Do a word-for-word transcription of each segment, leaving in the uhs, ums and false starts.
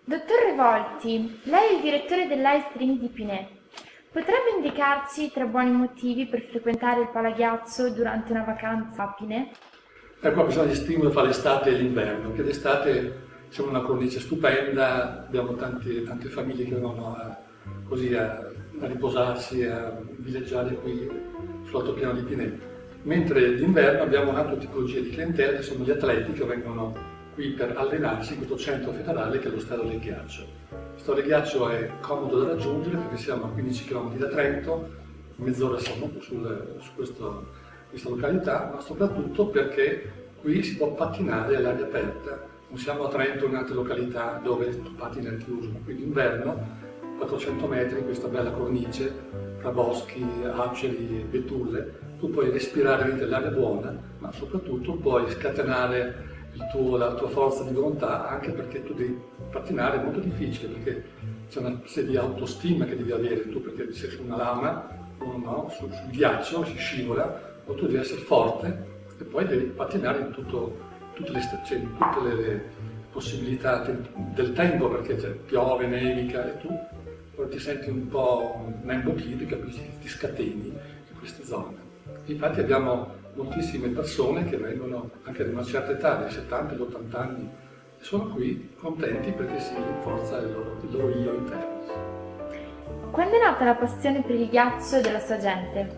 Dottor Revolti, lei è il direttore dell'Ice Ring di Pinè. Potrebbe indicarci tre buoni motivi per frequentare il palaghiaccio durante una vacanza a Pinè? Ecco, bisogna distinguere fra l'estate e l'inverno, che l'estate siamo una cornice stupenda, abbiamo tante, tante famiglie che vengono a, così a, a riposarsi, a villeggiare qui sull'altopiano di Pinè. Mentre d'inverno abbiamo un'altra tipologia di clientela, che sono gli atleti che vengono qui per allenarsi in questo centro federale che è lo Stadio del Ghiaccio. Lo Stadio del Ghiaccio è comodo da raggiungere perché siamo a quindici chilometri da Trento, mezz'ora siamo sul, su questo, questa località, ma soprattutto perché qui si può pattinare all'aria aperta. Non siamo a Trento o in altre località dove tu pattini al chiuso, ma qui d'inverno quattrocento metri, questa bella cornice tra boschi, aceri e betulle, tu puoi respirare dell'aria buona, ma soprattutto puoi scatenare il tuo, la tua forza di volontà, anche perché tu devi pattinare, è molto difficile, perché c'è una serie di autostima che devi avere tu, perché sei su una lama, no, sul, sul ghiaccio, si scivola, o tu devi essere forte e poi devi pattinare in, tutto, tutte, le, cioè in tutte le, le possibilità del, del tempo, perché cioè, piove, nevica e tu ti senti un po' imbotito, capisci che ti scateni in queste zone. Infatti abbiamo moltissime persone che vengono anche ad una certa età, dai settanta agli ottanta anni, e sono qui contenti perché si rinforza il loro, il loro io interno. Quando è nata la passione per il ghiaccio della sua gente?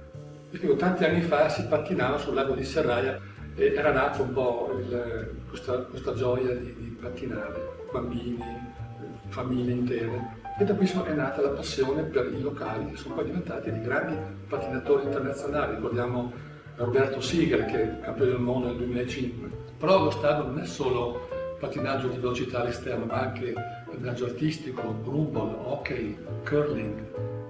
Dico, tanti anni fa si pattinava sul lago di Serraia e era nata un po' il, questa, questa gioia di, di pattinare, bambini, famiglie intere. E da qui è nata la passione per i locali, che sono poi diventati dei grandi pattinatori internazionali. Ricordiamo Roberto Siegel, che è campione del mondo nel duemilacinque. Però lo stadio non è solo pattinaggio di velocità all'esterno, ma anche pattinaggio artistico, brumble, hockey, curling.